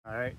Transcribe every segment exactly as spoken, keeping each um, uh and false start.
All right.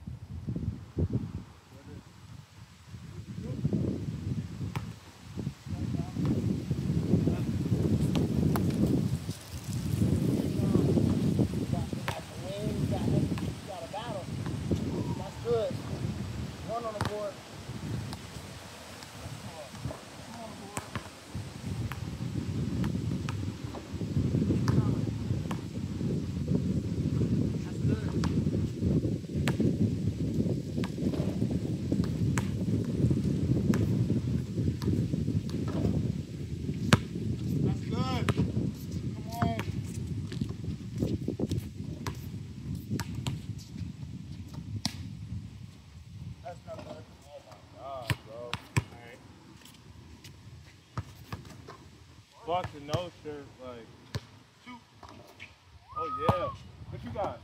Fuck the no shirt, like. Shoot. Oh yeah. What you got?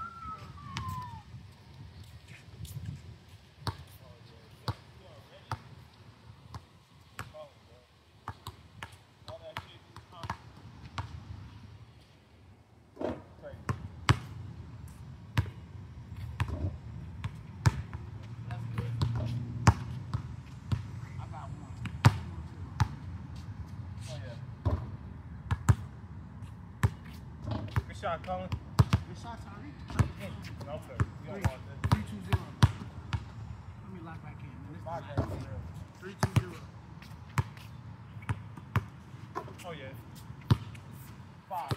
Good shot, Cullen. Good shot, Tyree. No, sir. You don't want this. three two zero. Let me lock back in. My bad. three two zero. Oh, yeah. Five.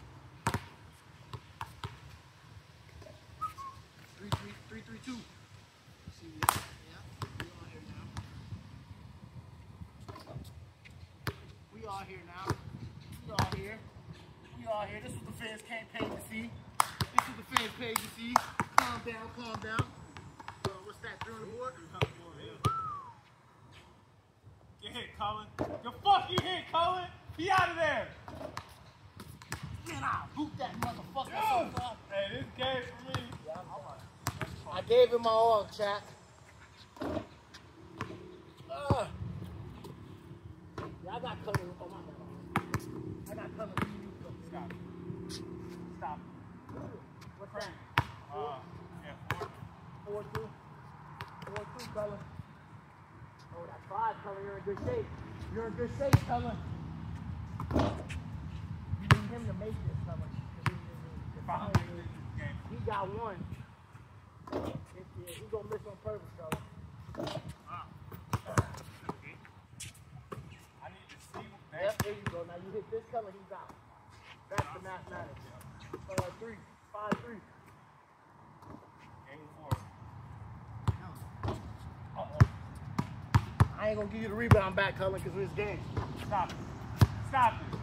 three three three three two. See, yeah, yeah. We all here now. We all here now. We all here. We all here. This is what the fans can't pay to see. This is what the fans pay to see. Calm down, calm down. Uh, what's that? Three on the board? Get hit, Cullen. Your fuck you hit, Cullen. Be out of there. Man, I'll boot that motherfucker Yo. so far. Hey, this game for me. Yeah, I'm, I gave him my all, chat. Uh, yeah, I got Cullen. Oh, my bad. I got Cullen. Stop. Stop. What's that? Uh, yeah, four. Four two. Four two, Cullen. Oh, that's five, Cullen. You're in good shape. You're in good shape, Cullen. You need him to make this, Cullen. If I don't make this game. He got one. He's gonna miss on purpose, Cullen. Wow. I need to see that. Yep, there you go. Now you hit this Cullen, he's out. That's the mathematics. Uh, three, five, three. Game four. Uh-oh. I ain't gonna give you the rebound back, Cullen, because it's game. Stop it. Stop it.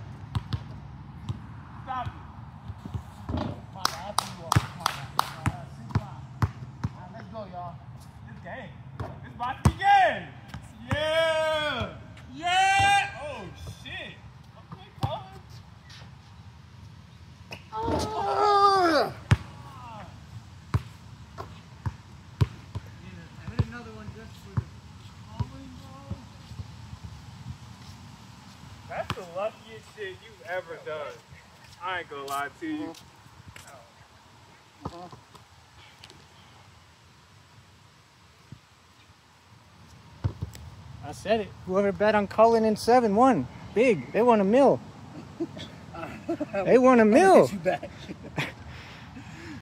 Stop it. My bad. I threw you off. My bad. All right, six, five. All right, let's go, y'all. This game. It's about to begin. Yeah. Yeah. Oh, shit. Okay, Cullen. Oh! Yeah, I hit another one just for the calling, bro. That's the luckiest shit you've ever done. I ain't gonna lie to you. Uh-huh. I said it. Whoever bet on Cullen in seven won. Big. They won a mill. They won a mill.